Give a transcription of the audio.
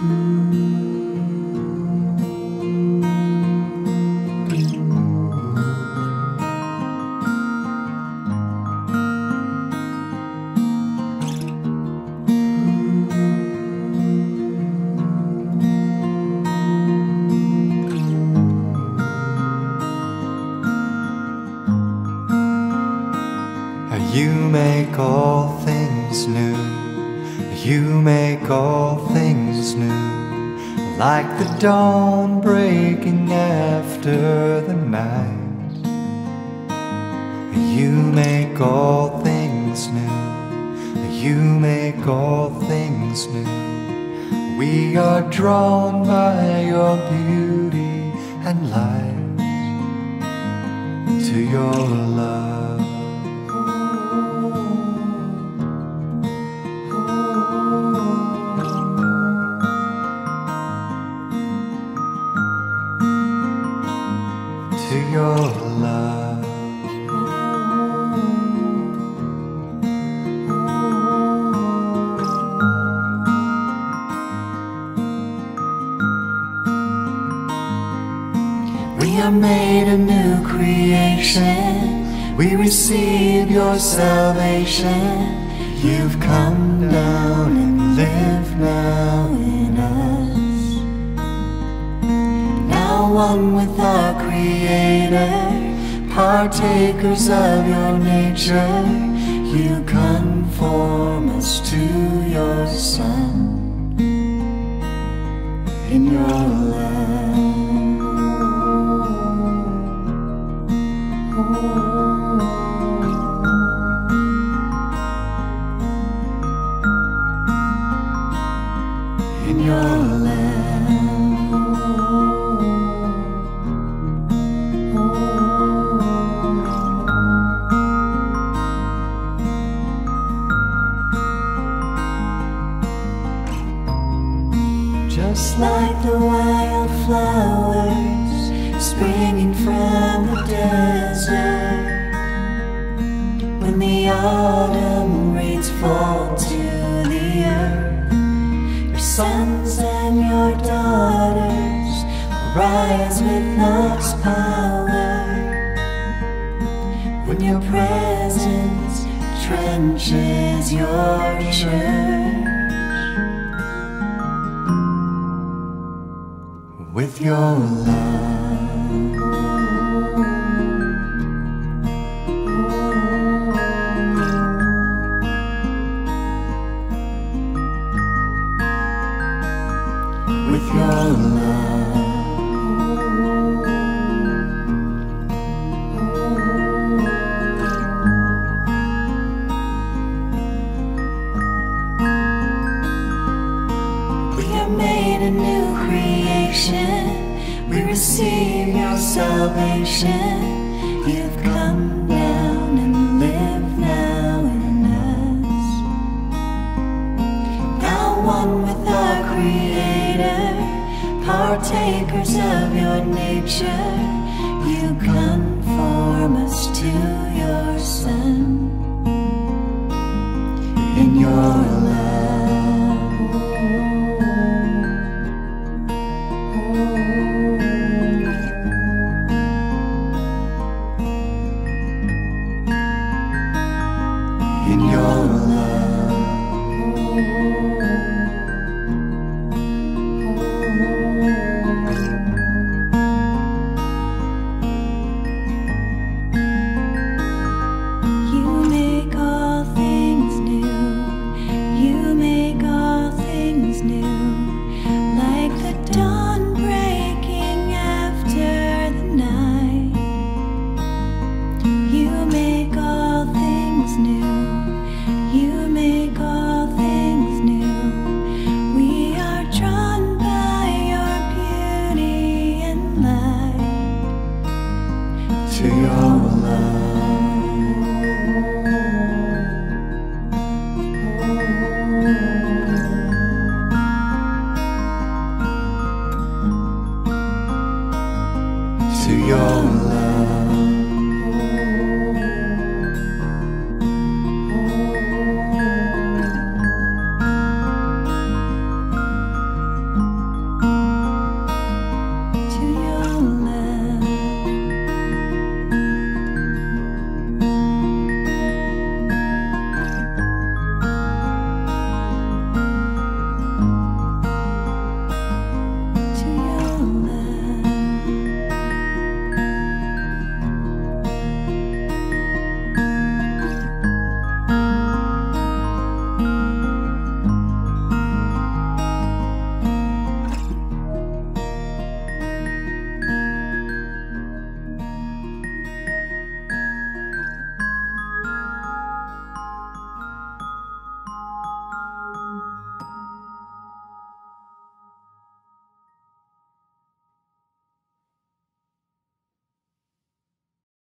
You make all things new. You make all things new, like the dawn breaking after the night. You make all things new. You make all things new. We are drawn by your beauty and light, to your love. To your love. We are made a new creation. We receive your salvation. You've come down and live now in us. Now one with our Creator, partakers of your nature. You conform us to your Son in your love. In your love. Just like the wildflowers springing from the desert, when the autumn rains fall to the earth, your sons and your daughters rise with love's power. When your presence trenches your church with your love. With your love. We are made a new creation. We receive your salvation. You've come down and live now in us. Now one with our Creator, partakers of your nature. You conform us to your Son.